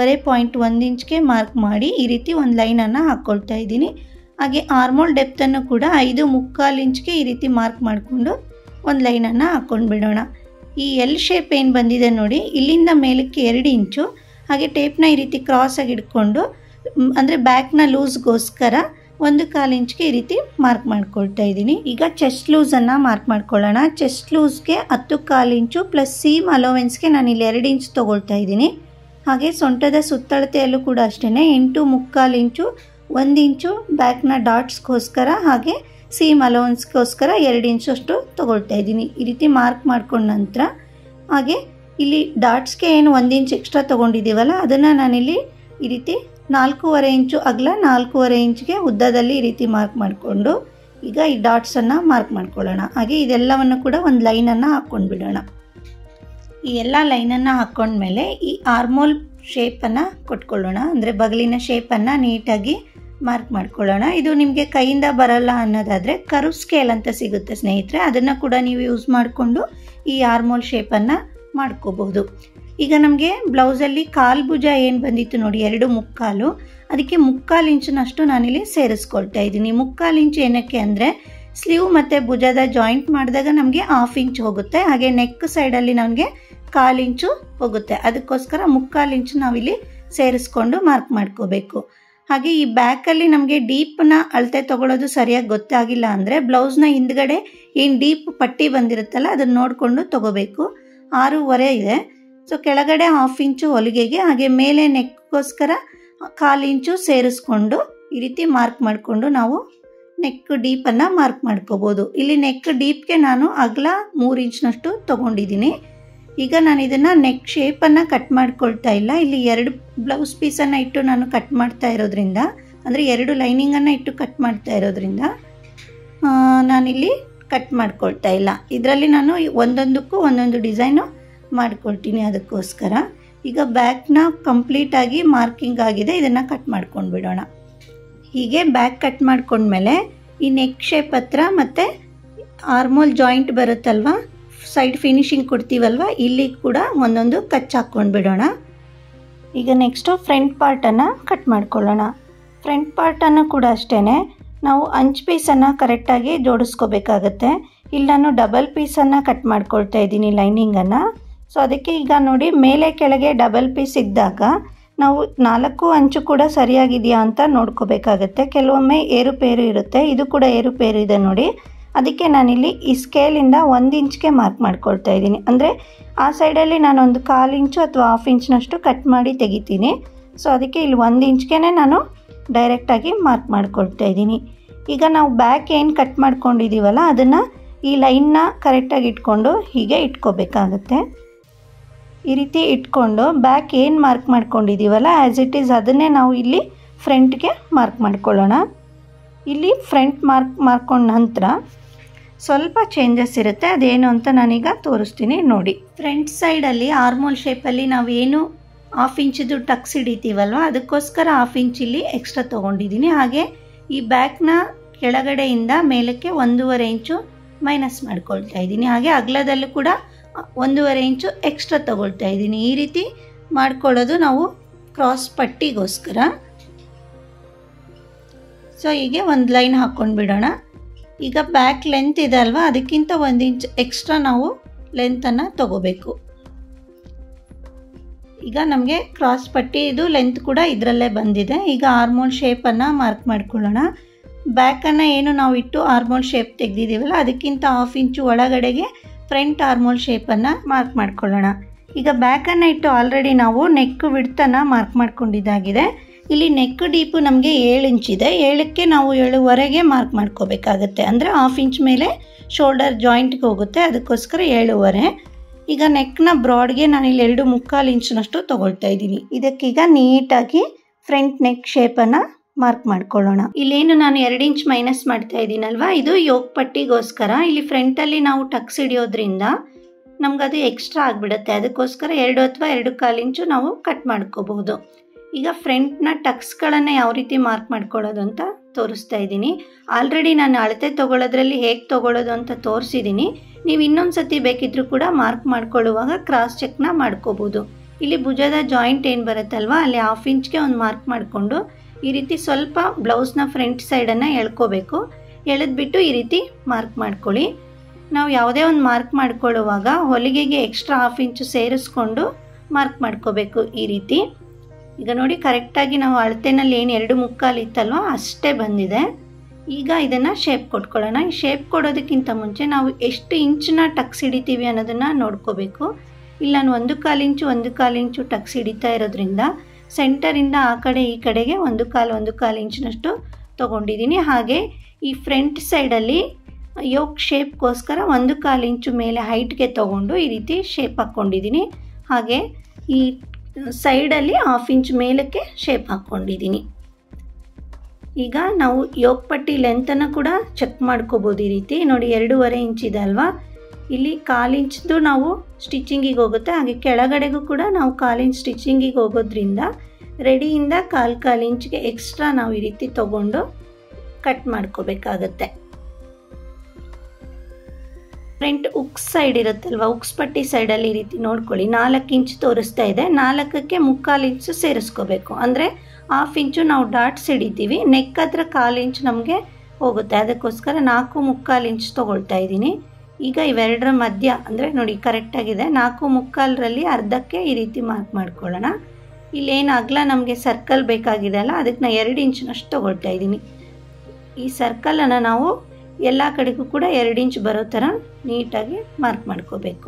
5.1 ಇಂಚ್ಗೆ ಮಾರ್ಕ್ ಮಾಡಿ ಈ ರೀತಿ ಒಂದು ಲೈನನ್ನು ಹಾಕ್ಕೊಳ್ತಾ ಇದ್ದೀನಿ. ಹಾಗೆ ಆರ್ಮೋಲ್ ಡೆಪ್ತನ್ನು ಕೂಡ 5.25 ಇಂಚ್ಗೆ ಈ ರೀತಿ ಮಾರ್ಕ್ ಮಾಡಿಕೊಂಡು ಒಂದು ಲೈನನ್ನು ಹಾಕ್ಕೊಂಡು ಬಿಡೋಣ. ಈ ಎಲ್ ಶೇಪ್ ಏನು ಬಂದಿದೆ ನೋಡಿ, ಇಲ್ಲಿಂದ ಮೇಲಕ್ಕೆ 2 ಇಂಚು. ಹಾಗೆ ಟೇಪ್ನ ಈ ರೀತಿ ಕ್ರಾಸಾಗಿ ಇಟ್ಕೊಂಡು ಅಂದರೆ ಬ್ಯಾಕ್ನ ಲೂಸ್ಗೋಸ್ಕರ 1/4 ಇಂಚ್ಗೆ ಈ ರೀತಿ ಮಾರ್ಕ್ ಮಾಡ್ಕೊಳ್ತಾ ಇದ್ದೀನಿ. ಈಗ ಚೆಸ್ಟ್ ಲೂಸನ್ನು ಮಾರ್ಕ್ ಮಾಡ್ಕೊಳ್ಳೋಣ. ಚೆಸ್ಟ್ ಲೂಸ್ಗೆ 10.25 ಇಂಚು ಪ್ಲಸ್ ಸೀಮ್ ಅಲೋವೆನ್ಸ್ಗೆ ನಾನು ಇಲ್ಲಿ 2 ಇಂಚ್ ತೊಗೊಳ್ತಾ ಇದ್ದೀನಿ. ಹಾಗೆ ಸೊಂಟದ ಸುತ್ತಳತೆಯಲ್ಲೂ ಕೂಡ ಅಷ್ಟೇ 8.25 ಇಂಚು, 1 ಇಂಚು ಬ್ಯಾಕ್ನ ಡಾಟ್ಸ್ಗೋಸ್ಕರ, ಹಾಗೆ ಸೀಮ್ ಅಲೋವೆನ್ಸ್ಗೋಸ್ಕರ 2 ಇಂಚಷ್ಟು ತೊಗೊಳ್ತಾ ಇದ್ದೀನಿ. ಈ ರೀತಿ ಮಾರ್ಕ್ ಮಾಡ್ಕೊಂಡ ನಂತರ ಹಾಗೆ ಇಲ್ಲಿ ಡಾಟ್ಸ್ಗೆ ಏನು 1 ಇಂಚ್ ಎಕ್ಸ್ಟ್ರಾ ತೊಗೊಂಡಿದ್ದೀವಲ್ಲ ಅದನ್ನು ನಾನಿಲ್ಲಿ ಈ ರೀತಿ 4.25 ಇಂಚು ಅಗಲ 4.25 ಇಂಚ್ಗೆ ಉದ್ದದಲ್ಲಿ ಈ ರೀತಿ ಮಾರ್ಕ್ ಮಾಡಿಕೊಂಡು ಈಗ ಈ ಡಾಟ್ಸನ್ನು ಮಾರ್ಕ್ ಮಾಡ್ಕೊಳ್ಳೋಣ. ಹಾಗೆ ಇದೆಲ್ಲವನ್ನು ಕೂಡ ಒಂದು ಲೈನನ್ನು ಹಾಕ್ಕೊಂಡು ಬಿಡೋಣ. ಈ ಎಲ್ಲ ಲೈನನ್ನು ಹಾಕ್ಕೊಂಡ್ಮೇಲೆ ಈ ಆರ್ಮೋಲ್ ಶೇಪನ್ನು ಕೊಟ್ಕೊಳ್ಳೋಣ. ಅಂದರೆ ಬಗಲಿನ ಶೇಪನ್ನು ನೀಟಾಗಿ ಮಾರ್ಕ್ ಮಾಡ್ಕೊಳ್ಳೋಣ. ಇದು ನಿಮಗೆ ಕೈಯಿಂದ ಬರಲ್ಲ ಅನ್ನೋದಾದರೆ ಕರ್ವ್ ಸ್ಕೇಲ್ ಅಂತ ಸಿಗುತ್ತೆ ಸ್ನೇಹಿತರೆ, ಅದನ್ನು ಕೂಡ ನೀವು ಯೂಸ್ ಮಾಡಿಕೊಂಡು ಈ ಆರ್ಮೋಲ್ ಶೇಪನ್ನು ಮಾಡ್ಕೋಬಹುದು. ಈಗ ನಮಗೆ ಬ್ಲೌಸಲ್ಲಿ ಕಾಲು ಭುಜ ಏನು ಬಂದಿತ್ತು ನೋಡಿ 2.25, ಅದಕ್ಕೆ 3/4 ಇಂಚಿನಷ್ಟು ನಾನಿಲ್ಲಿ ಸೇರಿಸ್ಕೊಳ್ತಾ ಇದ್ದೀನಿ. 3/4 ಇಂಚು ಏನಕ್ಕೆ ಅಂದರೆ ಸ್ಲೀವ್ ಮತ್ತು ಭುಜದ ಜಾಯಿಂಟ್ ಮಾಡಿದಾಗ ನಮಗೆ 1/2 ಇಂಚ್ ಹೋಗುತ್ತೆ. ಹಾಗೆ ನೆಕ್ ಸೈಡಲ್ಲಿ ನಮಗೆ 1/4 ಇಂಚು ಹೋಗುತ್ತೆ. ಅದಕ್ಕೋಸ್ಕರ 3/4 ಇಂಚು ನಾವಿಲ್ಲಿ ಸೇರಿಸ್ಕೊಂಡು ಮಾರ್ಕ್ ಮಾಡ್ಕೋಬೇಕು. ಹಾಗೆ ಈ ಬ್ಯಾಕಲ್ಲಿ ನಮಗೆ ಡೀಪ್ನ ಅಳತೆ ತೊಗೊಳ್ಳೋದು ಸರಿಯಾಗಿ ಗೊತ್ತಾಗಿಲ್ಲ ಅಂದರೆ ಬ್ಲೌಸ್ನ ಹಿಂದ್ಗಡೆ ಏನು ಡೀಪ್ ಪಟ್ಟಿ ಬಂದಿರುತ್ತಲ್ಲ ಅದನ್ನು ನೋಡಿಕೊಂಡು ತೊಗೋಬೇಕು. 6.25 ಇದೆ. ಸೊ ಕೆಳಗಡೆ 1/2 ಇಂಚು ಹೊಲಿಗೆಗೆ, ಹಾಗೆ ಮೇಲೆ ನೆಕ್ಗೋಸ್ಕರ 1/4 ಇಂಚು ಸೇರಿಸ್ಕೊಂಡು ಈ ರೀತಿ ಮಾರ್ಕ್ ಮಾಡಿಕೊಂಡು ನಾವು ನೆಕ್ ಡೀಪನ್ನು ಮಾರ್ಕ್ ಮಾಡ್ಕೋಬೋದು. ಇಲ್ಲಿ ನೆಕ್ ಡೀಪ್ಗೆ ನಾನು ಅಗಲ 3 ಇಂಚ್ನಷ್ಟು ತೊಗೊಂಡಿದ್ದೀನಿ. ಈಗ ನಾನು ಇದನ್ನು ನೆಕ್ ಶೇಪನ್ನು ಕಟ್ ಮಾಡ್ಕೊಳ್ತಾ ಇಲ್ಲ. ಇಲ್ಲಿ 2 ಬ್ಲೌಸ್ ಪೀಸನ್ನು ಇಟ್ಟು ನಾನು ಕಟ್ ಮಾಡ್ತಾ ಇರೋದ್ರಿಂದ, ಅಂದರೆ 2 ಲೈನಿಂಗನ್ನು ಇಟ್ಟು ಕಟ್ ಮಾಡ್ತಾ ಇರೋದ್ರಿಂದ ನಾನಿಲ್ಲಿ ಕಟ್ ಮಾಡ್ಕೊಳ್ತಾ ಇಲ್ಲ. ಇದರಲ್ಲಿ ನಾನು ಒಂದೊಂದಕ್ಕೂ ಒಂದೊಂದು ಡಿಸೈನು ಮಾಡ್ಕೊಳ್ತೀನಿ. ಅದಕ್ಕೋಸ್ಕರ ಈಗ ಬ್ಯಾಕ್ನ ಕಂಪ್ಲೀಟಾಗಿ ಮಾರ್ಕಿಂಗ್ ಆಗಿದೆ, ಇದನ್ನು ಕಟ್ ಮಾಡ್ಕೊಂಡು ಬಿಡೋಣ. ಹೀಗೆ ಬ್ಯಾಕ್ ಕಟ್ ಮಾಡ್ಕೊಂಡ್ಮೇಲೆ ಈ ನೆಕ್ ಶೇಪ್ ಹತ್ರ ಮತ್ತು ಆರ್ಮೋಲ್ ಜಾಯಿಂಟ್ ಬರುತ್ತಲ್ವ, ಸೈಡ್ ಫಿನಿಶಿಂಗ್ ಕೊಡ್ತೀವಲ್ವ, ಇಲ್ಲಿ ಕೂಡ ಒಂದೊಂದು ಕಚ್ ಹಾಕ್ಕೊಂಡು ಬಿಡೋಣ. ಈಗ ನೆಕ್ಸ್ಟು ಫ್ರಂಟ್ ಪಾರ್ಟನ್ನು ಕಟ್ ಮಾಡ್ಕೊಳ್ಳೋಣ. ಫ್ರಂಟ್ ಪಾರ್ಟನ್ನು ಕೂಡ ಅಷ್ಟೇ ನಾವು ಅಂಚು ಪೀಸನ್ನು ಕರೆಕ್ಟಾಗಿ ಜೋಡಿಸ್ಕೋಬೇಕಾಗತ್ತೆ. ಇಲ್ಲಿ ನಾನು ಡಬಲ್ ಪೀಸನ್ನು ಕಟ್ ಮಾಡ್ಕೊಳ್ತಾ ಇದ್ದೀನಿ ಲೈನಿಂಗನ್ನು. ಸೊ ಅದಕ್ಕೆ ಈಗ ನೋಡಿ ಮೇಲೆ ಕೆಳಗೆ ಡಬಲ್ ಪೀಸ್ ಇದ್ದಾಗ ನಾವು 4 ಅಂಚು ಕೂಡ ಸರಿಯಾಗಿದೆಯಾ ಅಂತ ನೋಡ್ಕೋಬೇಕಾಗತ್ತೆ. ಕೆಲವೊಮ್ಮೆ ಏರುಪೇರು ಇರುತ್ತೆ, ಇದು ಕೂಡ ಏರುಪೇರು ಇದೆ ನೋಡಿ. ಅದಕ್ಕೆ ನಾನಿಲ್ಲಿ ಈ ಸ್ಕೇಲಿಂದ 1 ಇಂಚ್ಗೆ ಮಾರ್ಕ್ ಮಾಡ್ಕೊಳ್ತಾ ಇದ್ದೀನಿ. ಅಂದರೆ ಆ ಸೈಡಲ್ಲಿ ನಾನು ಒಂದು 1/4 ಇಂಚು ಅಥವಾ 1/2 ಇಂಚ್ನಷ್ಟು ಕಟ್ ಮಾಡಿ ತೆಗಿತೀನಿ. ಸೊ ಅದಕ್ಕೆ ಇಲ್ಲಿ 1 ಇಂಚ್ಗೆ ನಾನು ಡೈರೆಕ್ಟಾಗಿ ಮಾರ್ಕ್ ಮಾಡ್ಕೊಳ್ತಾ ಇದ್ದೀನಿ. ಈಗ ನಾವು ಬ್ಯಾಕ್ ಏನು ಕಟ್ ಮಾಡ್ಕೊಂಡಿದ್ದೀವಲ್ಲ ಅದನ್ನು ಈ ಲೈನ್ನ ಕರೆಕ್ಟಾಗಿ ಇಟ್ಕೊಂಡು ಹೀಗೆ ಇಟ್ಕೋಬೇಕಾಗತ್ತೆ. ಈ ರೀತಿ ಇಟ್ಕೊಂಡು ಬ್ಯಾಕ್ ಏನು ಮಾರ್ಕ್ ಮಾಡ್ಕೊಂಡಿದ್ದೀವಲ್ಲ ಆ್ಯಸ್ ಇಟ್ ಈಸ್ ಅದನ್ನೇ ನಾವು ಇಲ್ಲಿ ಫ್ರಂಟ್ಗೆ ಮಾರ್ಕ್ ಮಾಡ್ಕೊಳ್ಳೋಣ. ಇಲ್ಲಿ ಫ್ರಂಟ್ ಮಾಡ್ಕೊಂಡ ನಂತರ ಸ್ವಲ್ಪ ಚೇಂಜಸ್ ಇರುತ್ತೆ, ಅದೇನು ಅಂತ ನಾನೀಗ ತೋರಿಸ್ತೀನಿ ನೋಡಿ. ಫ್ರಂಟ್ ಸೈಡಲ್ಲಿ ಆರ್ಮೋಲ್ ಶೇಪಲ್ಲಿ ನಾವು ಏನು 1/2 ಇಂಚಿದು ಟಕ್ಸ್ ಹಿಡಿತೀವಲ್ವ ಅದಕ್ಕೋಸ್ಕರ 1/2 ಇಂಚ್ ಇಲ್ಲಿ ಎಕ್ಸ್ಟ್ರಾ ತೊಗೊಂಡಿದ್ದೀನಿ. ಹಾಗೆ ಈ ಬ್ಯಾಕ್ನ ಕೆಳಗಡೆಯಿಂದ ಮೇಲಕ್ಕೆ 1.5 ಇಂಚು ಮೈನಸ್ ಮಾಡ್ಕೊಳ್ತಾ ಇದ್ದೀನಿ. ಹಾಗೆ ಅಗಲದಲ್ಲೂ ಕೂಡ 1.5 ಇಂಚು ಎಕ್ಸ್ಟ್ರಾ ತಗೊಳ್ತಾ ಇದ್ದೀನಿ. ಈ ರೀತಿ ಮಾಡ್ಕೊಳ್ಳೋದು ನಾವು ಕ್ರಾಸ್ ಪಟ್ಟಿಗೋಸ್ಕರ. ಸೊ ಹೀಗೆ ಒಂದು ಲೈನ್ ಹಾಕ್ಕೊಂಡು ಬಿಡೋಣ. ಈಗ ಬ್ಯಾಕ್ ಲೆಂತ್ ಇದೆ ಅಲ್ವಾ, ಅದಕ್ಕಿಂತ 1 ಇಂಚ್ ಎಕ್ಸ್ಟ್ರಾ ನಾವು ಲೆಂತನ್ನು ತಗೋಬೇಕು. ಈಗ ನಮಗೆ ಕ್ರಾಸ್ ಪಟ್ಟಿ ಇದು ಲೆಂತ್ ಕೂಡ ಇದರಲ್ಲೇ ಬಂದಿದೆ. ಈಗ ಆರ್ಮೋಲ್ ಶೇಪನ್ನು ಮಾರ್ಕ್ ಮಾಡ್ಕೊಳ್ಳೋಣ. ಬ್ಯಾಕನ್ನು ಏನು ನಾವು ಇಟ್ಟು ಆರ್ಮೋಲ್ ಶೇಪ್ ತೆಗೆದಿದ್ದೀವಲ್ಲ ಅದಕ್ಕಿಂತ 1/2 ಇಂಚು ಒಳಗಡೆಗೆ ಫ್ರಂಟ್ ಆರ್ಮೋಲ್ ಶೇಪನ್ನು ಮಾರ್ಕ್ ಮಾಡ್ಕೊಳ್ಳೋಣ. ಈಗ ಬ್ಯಾಕನ್ನು ಇಟ್ಟು ಆಲ್ರೆಡಿ ನಾವು ನೆಕ್ ವಿಡ್ತನ್ನು ಮಾರ್ಕ್ ಮಾಡ್ಕೊಂಡಿದ್ದಾಗಿದೆ. ಇಲ್ಲಿ ನೆಕ್ ಡೀಪು ನಮಗೆ 7 ಇಂಚಿದೆ, 7ಕ್ಕೆ ನಾವು 7.5ಗೆ ಮಾರ್ಕ್ ಮಾಡ್ಕೋಬೇಕಾಗತ್ತೆ. ಅಂದರೆ 1/2 ಇಂಚ್ ಮೇಲೆ ಶೋಲ್ಡರ್ ಜಾಯಿಂಟ್ಗೆ ಹೋಗುತ್ತೆ, ಅದಕ್ಕೋಸ್ಕರ 7.5. ಈಗ ನೆಕ್ನ ಬ್ರಾಡ್ಗೆ ನಾನಿಲ್ಲಿ 2.25 ಇಂಚಿನಷ್ಟು ತೊಗೊಳ್ತಾ ಇದ್ದೀನಿ. ಇದಕ್ಕೀಗ ನೀಟಾಗಿ ಫ್ರಂಟ್ ನೆಕ್ ಶೇಪನ್ನು ಮಾರ್ಕ್ ಮಾಡ್ಕೊಳ್ಳೋಣ. ಇಲ್ಲೇನು ನಾನು 2 ಇಂಚ್ ಮೈನಸ್ ಮಾಡ್ತಾ ಇದ್ದೀನಲ್ವಾ, ಇದು ಯೋಕ್ ಪಟ್ಟಿಗೋಸ್ಕರ. ಇಲ್ಲಿ ಫ್ರಂಟಲ್ಲಿ ನಾವು ಟಕ್ಸ್ ಹಿಡಿಯೋದ್ರಿಂದ ನಮಗದು ಎಕ್ಸ್ಟ್ರಾ ಆಗಿಬಿಡುತ್ತೆ, ಅದಕ್ಕೋಸ್ಕರ 2 ಅಥವಾ 2.25 ಇಂಚು ನಾವು ಕಟ್ ಮಾಡ್ಕೋಬಹುದು. ಈಗ ಫ್ರಂಟ್ನ ಟಕ್ಸ್ಗಳನ್ನು ಯಾವ ರೀತಿ ಮಾರ್ಕ್ ಮಾಡ್ಕೊಳ್ಳೋದು ಅಂತ ತೋರಿಸ್ತಾ ಇದ್ದೀನಿ. ಆಲ್ರೆಡಿ ನಾನು ಅಳತೆ ತೊಗೊಳ್ಳೋದ್ರಲ್ಲಿ ಹೇಗೆ ತೊಗೊಳ್ಳೋದು ಅಂತ ತೋರಿಸಿದ್ದೀನಿ. ನೀವು ಇನ್ನೊಂದು ಸತಿ ಬೇಕಿದ್ರೂ ಕೂಡ ಮಾರ್ಕ್ ಮಾಡ್ಕೊಳ್ಳುವಾಗ ಕ್ರಾಸ್ ಚೆಕ್ನ ಮಾಡ್ಕೋಬೋದು. ಇಲ್ಲಿ ಭುಜದ ಜಾಯಿಂಟ್ ಏನು ಬರುತ್ತಲ್ವ ಅಲ್ಲಿ 1/2 ಇಂಚ್ಗೆ ಒಂದು ಮಾರ್ಕ್ ಮಾಡಿಕೊಂಡು ಈ ರೀತಿ ಸ್ವಲ್ಪ ಬ್ಲೌಸ್ನ ಫ್ರಂಟ್ ಸೈಡನ್ನು ಎಳ್ಕೋಬೇಕು. ಎಳೆದ್ಬಿಟ್ಟು ಈ ರೀತಿ ಮಾರ್ಕ್ ಮಾಡ್ಕೊಳ್ಳಿ. ನಾವು ಯಾವುದೇ ಒಂದು ಮಾರ್ಕ್ ಮಾಡ್ಕೊಳ್ಳುವಾಗ ಹೊಲಿಗೆಗೆ ಎಕ್ಸ್ಟ್ರಾ 1/2 ಇಂಚು ಸೇರಿಸ್ಕೊಂಡು ಮಾರ್ಕ್ ಮಾಡ್ಕೋಬೇಕು ಈ ರೀತಿ. ಈಗ ನೋಡಿ ಕರೆಕ್ಟಾಗಿ ನಾವು ಅಳತೆನಲ್ಲಿ ಏನು 2.25 ಇತ್ತಲ್ವ ಅಷ್ಟೇ ಬಂದಿದೆ. ಈಗ ಇದನ್ನು ಶೇಪ್ ಕೊಟ್ಕೊಳ್ಳೋಣ. ಈ ಶೇಪ್ ಕೊಡೋದಕ್ಕಿಂತ ಮುಂಚೆ ನಾವು ಎಷ್ಟು ಇಂಚನ್ನ ಟಕ್ಸ್ ಹಿಡಿತೀವಿ ಅನ್ನೋದನ್ನು ನೋಡ್ಕೋಬೇಕು. ಇಲ್ಲಿ ನಾನು 1.25 ಇಂಚು 1.25 ಇಂಚು ಟಕ್ಸ್ ಹಿಡಿತಾ ಇರೋದ್ರಿಂದ ಸೆಂಟರಿಂದ ಆ ಕಡೆ ಈ ಕಡೆಗೆ 1.25 ಇಂಚಿನಷ್ಟು ತೊಗೊಂಡಿದ್ದೀನಿ. ಹಾಗೆ ಈ ಫ್ರಂಟ್ ಸೈಡಲ್ಲಿ ಯೋಕ್ ಶೇಪ್ಗೋಸ್ಕರ 1.25 ಇಂಚು ಮೇಲೆ ಹೈಟ್ಗೆ ತೊಗೊಂಡು ಈ ರೀತಿ ಶೇಪ್ ಹಾಕ್ಕೊಂಡಿದ್ದೀನಿ. ಹಾಗೆ ಈ ಸೈಡಲ್ಲಿ 1/2 ಇಂಚ್ ಮೇಲಕ್ಕೆ ಶೇಪ್ ಹಾಕ್ಕೊಂಡಿದ್ದೀನಿ. ಈಗ ನಾವು ಯೋಕ್ ಪಟ್ಟಿ ಲೆಂತನ್ನು ಕೂಡ ಚೆಕ್ ಮಾಡ್ಕೋಬೋದು. ಈ ರೀತಿ ನೋಡಿ 2.5 ಇಂಚ್ ಇದೆ ಅಲ್ವಾ, ಇಲ್ಲಿ 1/4 ಇಂಚ್ದು ನಾವು ಸ್ಟಿಚಿಂಗಿಗೆ ಹೋಗುತ್ತೆ. ಹಾಗೆ ಕೆಳಗಡೆಗೂ ಕೂಡ ನಾವು 1/4 ಇಂಚ್ ಸ್ಟಿಚಿಂಗಿಗೆ ಹೋಗೋದ್ರಿಂದ ರೆಡಿಯಿಂದ 1/4 ಇಂಚ್ಗೆ ಎಕ್ಸ್ಟ್ರಾ ನಾವು ಈ ರೀತಿ ತೊಗೊಂಡು ಕಟ್ ಮಾಡ್ಕೋಬೇಕಾಗತ್ತೆ. ಫ್ರಂಟ್ ಉಕ್ಸ್ ಸೈಡ್ ಇರುತ್ತಲ್ವ, ಉಕ್ಸ್ ಪಟ್ಟಿ ಸೈಡಲ್ಲಿ ಈ ರೀತಿ ನೋಡ್ಕೊಳ್ಳಿ. 4 ಇಂಚ್ ತೋರಿಸ್ತಾ ಇದೆ, 4ಕ್ಕೆ 3/4 ಇಂಚು ಸೇರಿಸ್ಕೋಬೇಕು. ಅಂದರೆ 1/2 ಇಂಚು ನಾವು ಡಾಟ್ಸ್ ಹಿಡಿತೀವಿ, ನೆಕ್ ಹತ್ರ 1/4 ಇಂಚ್ ನಮಗೆ ಹೋಗುತ್ತೆ, ಅದಕ್ಕೋಸ್ಕರ 4.25 ಇಂಚ್ ತೊಗೊಳ್ತಾ ಇದ್ದೀನಿ. ಈಗ ಇವೆರಡರ ಮಧ್ಯ ಅಂದರೆ ನೋಡಿ ಕರೆಕ್ಟಾಗಿದೆ, 4.25ರಲ್ಲಿ ಅರ್ಧಕ್ಕೆ ಈ ರೀತಿ ಮಾರ್ಕ್ ಮಾಡ್ಕೊಳ್ಳೋಣ. ಇಲ್ಲೇನು ಅಗಲ ನಮಗೆ ಸರ್ಕಲ್ ಬೇಕಾಗಿದೆ ಅಲ್ಲ, ಅದಕ್ಕೆ ನಾನು 2 ಇಂಚಿನಷ್ಟು ತೊಗೊಳ್ತಾ ಇದ್ದೀನಿ. ಈ ಸರ್ಕಲನ್ನು ನಾವು ಎಲ್ಲ ಕಡೆಗೂ ಕೂಡ 2 ಇಂಚ್ ಬರೋ ಥರ ನೀಟಾಗಿ ಮಾರ್ಕ್ ಮಾಡ್ಕೋಬೇಕು.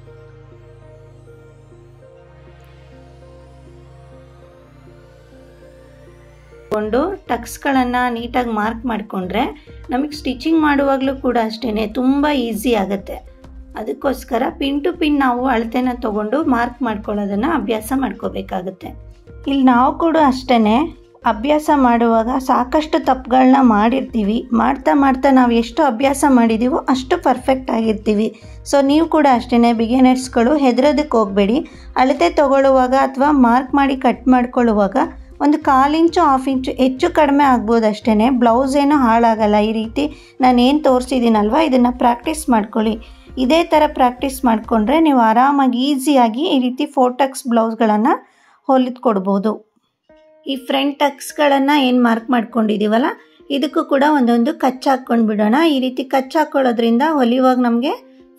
ಟಕ್ಸ್ಗಳನ್ನು ನೀಟಾಗಿ ಮಾರ್ಕ್ ಮಾಡಿಕೊಂಡ್ರೆ ನಮಗೆ ಸ್ಟಿಚಿಂಗ್ ಮಾಡುವಾಗಲೂ ಕೂಡ ಅಷ್ಟೇ ತುಂಬ ಈಸಿ ಆಗುತ್ತೆ. ಅದಕ್ಕೋಸ್ಕರ ಪಿನ್ ಟು ಪಿನ್ ನಾವು ಅಳತೆನ ತೊಗೊಂಡು ಮಾರ್ಕ್ ಮಾಡ್ಕೊಳ್ಳೋದನ್ನು ಅಭ್ಯಾಸ ಮಾಡ್ಕೋಬೇಕಾಗುತ್ತೆ. ಇಲ್ಲಿ ನಾವು ಕೂಡ ಅಷ್ಟೇ ಅಭ್ಯಾಸ ಮಾಡುವಾಗ ಸಾಕಷ್ಟು ತಪ್ಪುಗಳನ್ನ ಮಾಡಿರ್ತೀವಿ. ಮಾಡ್ತಾ ನಾವು ಎಷ್ಟು ಅಭ್ಯಾಸ ಮಾಡಿದ್ದೀವೋ ಅಷ್ಟು ಪರ್ಫೆಕ್ಟ್ ಆಗಿರ್ತೀವಿ. ಸೊ ನೀವು ಕೂಡ ಅಷ್ಟೇ ಬಿಗಿನರ್ಸ್ಗಳು ಹೆದರೋದಕ್ಕೆ ಹೋಗಬೇಡಿ. ಅಳತೆ ತೊಗೊಳ್ಳುವಾಗ ಅಥವಾ ಮಾರ್ಕ್ ಮಾಡಿ ಕಟ್ ಮಾಡ್ಕೊಳ್ಳುವಾಗ ಒಂದು 1/4 ಇಂಚು 1/2 ಇಂಚು ಹೆಚ್ಚು ಕಡಿಮೆ ಆಗ್ಬೋದು ಅಷ್ಟೇ. ಬ್ಲೌಸ್ ಏನೂ ಹಾಳಾಗಲ್ಲ. ಈ ರೀತಿ ನಾನೇನು ತೋರಿಸಿದ್ದೀನಲ್ವ ಇದನ್ನು ಪ್ರಾಕ್ಟೀಸ್ ಮಾಡ್ಕೊಳ್ಳಿ. ಇದೇ ಥರ ಪ್ರಾಕ್ಟೀಸ್ ಮಾಡಿಕೊಂಡ್ರೆ ನೀವು ಆರಾಮಾಗಿ ಈಸಿಯಾಗಿ ಈ ರೀತಿ 4 ಟಕ್ಸ್ ಬ್ಲೌಸ್ಗಳನ್ನು ಹೊಲಿದು ಕೊಡ್ಬೋದು. ಈ ಫ್ರಂಟ್ ಟಕ್ಸ್ಗಳನ್ನು ಏನು ಮಾರ್ಕ್ ಮಾಡ್ಕೊಂಡಿದ್ದೀವಲ್ಲ ಇದಕ್ಕೂ ಕೂಡ ಒಂದೊಂದು ಕಚ್ ಹಾಕ್ಕೊಂಡು ಬಿಡೋಣ. ಈ ರೀತಿ ಕಚ್ ಹಾಕ್ಕೊಳ್ಳೋದ್ರಿಂದ ಹೊಲಿಯುವಾಗ ನಮಗೆ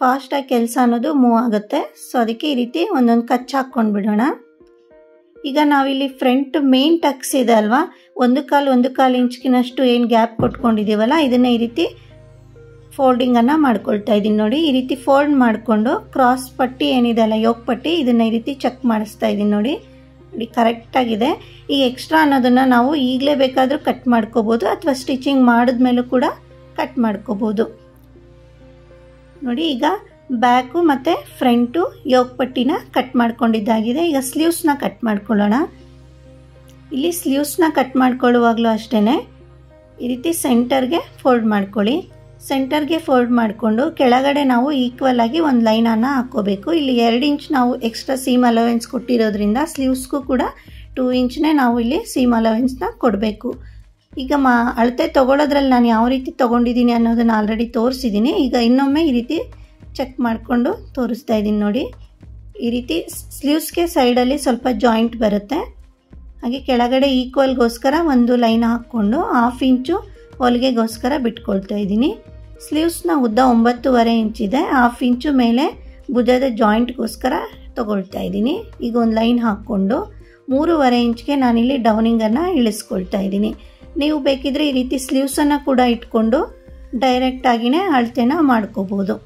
ಫಾಸ್ಟಾಗಿ ಕೆಲಸ ಅನ್ನೋದು ಮೂವ್ ಆಗುತ್ತೆ. ಸೊ ಅದಕ್ಕೆ ಈ ರೀತಿ ಒಂದೊಂದು ಕಚ್ ಹಾಕ್ಕೊಂಡು ಬಿಡೋಣ. ಈಗ ನಾವಿಲ್ಲಿ ಫ್ರಂಟ್ ಮೇನ್ ಟಕ್ಸ್ ಇದೆ ಅಲ್ವಾ, 1.25 ಇಂಚಿನಷ್ಟು ಏನು ಗ್ಯಾಪ್ ಕೊಟ್ಕೊಂಡಿದ್ದೀವಲ್ಲ, ಇದನ್ನು ಈ ರೀತಿ ಫೋಲ್ಡಿಂಗನ್ನು ಮಾಡ್ಕೊಳ್ತಾ ಇದ್ದೀನಿ ನೋಡಿ. ಈ ರೀತಿ ಫೋಲ್ಡ್ ಮಾಡಿಕೊಂಡು ಕ್ರಾಸ್ ಪಟ್ಟಿ ಏನಿದೆ ಅಲ್ಲ, ಯೋಕ್ ಪಟ್ಟಿ, ಇದನ್ನು ಈ ರೀತಿ ಚೆಕ್ ಮಾಡಿಸ್ತಾ ಇದ್ದೀನಿ ನೋಡಿ. ಕರೆಕ್ಟಾಗಿದೆ. ಈ ಎಕ್ಸ್ಟ್ರಾ ಅನ್ನೋದನ್ನು ನಾವು ಈಗಲೇ ಬೇಕಾದರೂ ಕಟ್ ಮಾಡ್ಕೋಬೋದು ಅಥವಾ ಸ್ಟಿಚಿಂಗ್ ಮಾಡಿದ್ಮೇಲೂ ಕೂಡ ಕಟ್ ಮಾಡ್ಕೋಬೋದು ನೋಡಿ. ಈಗ ಬ್ಯಾಕು ಮತ್ತು ಫ್ರಂಟು ಯೋಕ್ ಪಟ್ಟಿನ ಕಟ್ ಮಾಡ್ಕೊಂಡಿದ್ದಾಗಿದೆ. ಈಗ ಸ್ಲೀವ್ಸ್ನ ಕಟ್ ಮಾಡ್ಕೊಳ್ಳೋಣ. ಇಲ್ಲಿ ಸ್ಲೀವ್ಸ್ನ ಕಟ್ ಮಾಡ್ಕೊಳ್ಳುವಾಗಲೂ ಅಷ್ಟೇ ಈ ರೀತಿ ಸೆಂಟರ್ಗೆ ಫೋಲ್ಡ್ ಮಾಡ್ಕೊಳ್ಳಿ. ಸೆಂಟರ್ಗೆ ಫೋಲ್ಡ್ ಮಾಡಿಕೊಂಡು ಕೆಳಗಡೆ ನಾವು ಈಕ್ವಲ್ ಆಗಿ ಒಂದು ಲೈನನ್ನು ಹಾಕ್ಕೋಬೇಕು. ಇಲ್ಲಿ 2 ಇಂಚ್ ನಾವು ಎಕ್ಸ್ಟ್ರಾ ಸೀಮ್ ಅಲವೆನ್ಸ್ ಕೊಟ್ಟಿರೋದ್ರಿಂದ ಸ್ಲೀವ್ಸ್ಗೂ ಕೂಡ 2 ಇಂಚ್ನೇ ನಾವು ಇಲ್ಲಿ ಸೀಮ್ ಅಲವೆನ್ಸ್ನ ಕೊಡಬೇಕು. ಈಗ ಅಳತೆ ತೊಗೊಳೋದ್ರಲ್ಲಿ ನಾನು ಯಾವ ರೀತಿ ತೊಗೊಂಡಿದ್ದೀನಿ ಅನ್ನೋದನ್ನು ಆಲ್ರೆಡಿ ತೋರಿಸಿದ್ದೀನಿ. ಈಗ ಇನ್ನೊಮ್ಮೆ ಈ ರೀತಿ ಚೆಕ್ ಮಾಡಿಕೊಂಡು ತೋರಿಸ್ತಾ ಇದ್ದೀನಿ ನೋಡಿ. ಈ ರೀತಿ ಸ್ಲೀವ್ಸ್ಗೆ ಸೈಡಲ್ಲಿ ಸ್ವಲ್ಪ ಜಾಯಿಂಟ್ ಬರುತ್ತೆ. ಹಾಗೆ ಕೆಳಗಡೆ ಈಕ್ವಲ್ಗೋಸ್ಕರ ಒಂದು ಲೈನ್ ಹಾಕ್ಕೊಂಡು 1/2 ಇಂಚು ಹೊಲಿಗೆಗೋಸ್ಕರ ಬಿಟ್ಕೊಳ್ತಾ ಇದ್ದೀನಿ. ಸ್ಲೀವ್ಸ್ನ ಉದ್ದ 9.5 ಇಂಚಿದೆ. 1/2 ಇಂಚು ಮೇಲೆ ಭುಜದ ಜಾಯಿಂಟ್ಗೋಸ್ಕರ ತೊಗೊಳ್ತಾ ಇದ್ದೀನಿ. ಈಗ ಒಂದು ಲೈನ್ ಹಾಕ್ಕೊಂಡು 3.5 ಇಂಚ್ಗೆ ನಾನಿಲ್ಲಿ ಡೌನಿಂಗನ್ನು ಇಳಿಸ್ಕೊಳ್ತಾ ಇದ್ದೀನಿ. ನೀವು ಬೇಕಿದ್ರೆ ಈ ರೀತಿ ಸ್ಲೀವ್ಸನ್ನು ಕೂಡ ಇಟ್ಕೊಂಡು ಡೈರೆಕ್ಟಾಗಿಯೇ ಅಳತೆನ ಮಾಡ್ಕೋಬೋದು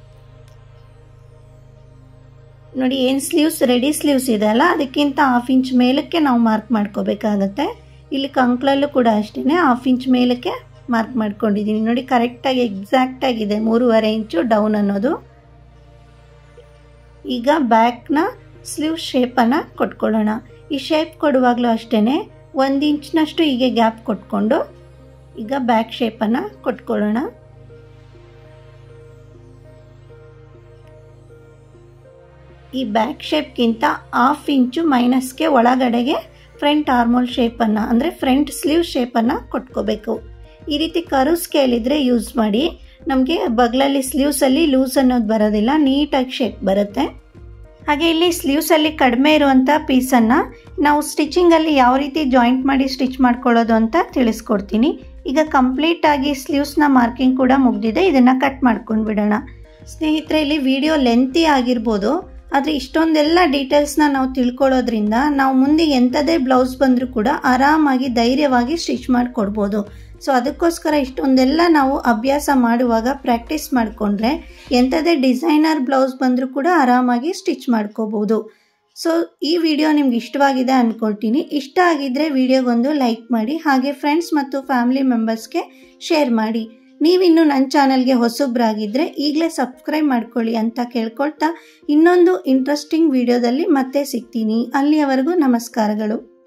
ನೋಡಿ. ಏನು ಸ್ಲೀವ್ಸ್ ರೆಡಿ ಸ್ಲೀವ್ಸ್ ಇದೆ ಅಲ್ಲ, ಅದಕ್ಕಿಂತ 1/2 ಇಂಚ್ ಮೇಲಕ್ಕೆ ನಾವು ಮಾರ್ಕ್ ಮಾಡ್ಕೋಬೇಕಾಗತ್ತೆ. ಇಲ್ಲಿ ಕಂಕ್ಳಲ್ಲೂ ಕೂಡ ಅಷ್ಟೇ 1/2 ಇಂಚ್ ಮೇಲಕ್ಕೆ ಮಾರ್ಕ್ ಮಾಡ್ಕೊಂಡಿದ್ದೀನಿ ನೋಡಿ. ಕರೆಕ್ಟಾಗಿ ಎಕ್ಸಾಕ್ಟಾಗಿದೆ 3.5 ಇಂಚು ಡೌನ್ ಅನ್ನೋದು. ಈಗ ಬ್ಯಾಕ್ನ ಸ್ಲೀವ್ ಶೇಪನ್ನು ಕೊಟ್ಕೊಳ್ಳೋಣ. ಈ ಶೇಪ್ ಕೊಡುವಾಗಲೂ ಅಷ್ಟೇ 1 ಇಂಚ್ನಷ್ಟು ಹೀಗೆ ಗ್ಯಾಪ್ ಕೊಟ್ಕೊಂಡು ಈಗ ಬ್ಯಾಕ್ ಶೇಪನ್ನು ಕೊಟ್ಕೊಳ್ಳೋಣ. ಈ ಬ್ಯಾಕ್ ಶೇಪ್ಗಿಂತ 1/2 ಇಂಚು ಮೈನಸ್ಗೆ ಒಳಗಡೆಗೆ ಫ್ರಂಟ್ ಆರ್ಮೋಲ್ ಶೇಪನ್ನು ಅಂದರೆ ಫ್ರಂಟ್ ಸ್ಲೀವ್ ಶೇಪನ್ನು ಕೊಟ್ಕೋಬೇಕು. ಈ ರೀತಿ ಕರು ಸ್ಕೇಲ್ ಇದ್ದರೆ ಯೂಸ್ ಮಾಡಿ. ನಮಗೆ ಬಗ್ಲಲ್ಲಿ ಸ್ಲೀವ್ಸಲ್ಲಿ ಲೂಸ್ ಅನ್ನೋದು ಬರೋದಿಲ್ಲ, ನೀಟಾಗಿ ಶೇಪ್ ಬರುತ್ತೆ. ಹಾಗೆ ಇಲ್ಲಿ ಸ್ಲೀವ್ಸಲ್ಲಿ ಕಡಿಮೆ ಇರುವಂಥ ಪೀಸನ್ನು ನಾವು ಸ್ಟಿಚಿಂಗಲ್ಲಿ ಯಾವ ರೀತಿ ಜಾಯಿಂಟ್ ಮಾಡಿ ಸ್ಟಿಚ್ ಮಾಡ್ಕೊಳ್ಳೋದು ಅಂತ ತಿಳಿಸ್ಕೊಡ್ತೀನಿ. ಈಗ ಕಂಪ್ಲೀಟಾಗಿ ಸ್ಲೀವ್ಸ್ನ ಮಾರ್ಕಿಂಗ್ ಕೂಡ ಮುಗಿದಿದೆ. ಇದನ್ನು ಕಟ್ ಮಾಡ್ಕೊಂಡು ಬಿಡೋಣ. ಸ್ನೇಹಿತರೆ, ಇಲ್ಲಿ ವಿಡಿಯೋ ಲೆಂತಿ ಆಗಿರ್ಬೋದು, ಆದರೆ ಇಷ್ಟೊಂದೆಲ್ಲ ಡೀಟೇಲ್ಸ್ನ ನಾವು ತಿಳ್ಕೊಳ್ಳೋದ್ರಿಂದ ನಾವು ಮುಂದೆ ಎಂಥದೇ ಬ್ಲೌಸ್ ಬಂದರೂ ಕೂಡ ಆರಾಮಾಗಿ ಧೈರ್ಯವಾಗಿ ಸ್ಟಿಚ್ ಮಾಡಿಕೊಡ್ಬೋದು. ಸೊ ಅದಕ್ಕೋಸ್ಕರ ಇಷ್ಟೊಂದೆಲ್ಲ ನಾವು ಅಭ್ಯಾಸ ಮಾಡುವಾಗ ಪ್ರಾಕ್ಟೀಸ್ ಮಾಡಿಕೊಂಡ್ರೆ ಎಂಥದೇ ಡಿಸೈನರ್ ಬ್ಲೌಸ್ ಬಂದರೂ ಕೂಡ ಆರಾಮಾಗಿ ಸ್ಟಿಚ್ ಮಾಡ್ಕೋಬೋದು. ಸೊ ಈ ವಿಡಿಯೋ ನಿಮ್ಗೆ ಇಷ್ಟವಾಗಿದೆ ಅಂದ್ಕೊಳ್ತೀನಿ. ಇಷ್ಟ ಆಗಿದ್ದರೆ ವಿಡಿಯೋಗೊಂದು ಲೈಕ್ ಮಾಡಿ, ಹಾಗೆ ಫ್ರೆಂಡ್ಸ್ ಮತ್ತು ಫ್ಯಾಮಿಲಿ ಮೆಂಬರ್ಸ್ಗೆ ಶೇರ್ ಮಾಡಿ. ನೀವಿನ್ನೂ ನನ್ನ ಚಾನಲ್ಗೆ ಹೊಸಬ್ರಾಗಿದ್ದರೆ ಈಗಲೇ ಸಬ್ಸ್ಕ್ರೈಬ್ ಮಾಡ್ಕೊಳ್ಳಿ ಅಂತ ಕೇಳ್ಕೊಳ್ತಾ ಇನ್ನೊಂದು ಇಂಟ್ರೆಸ್ಟಿಂಗ್ ವಿಡಿಯೋದಲ್ಲಿ ಮತ್ತೆ ಸಿಗ್ತೀನಿ. ಅಲ್ಲಿಯವರೆಗೂ ನಮಸ್ಕಾರಗಳು.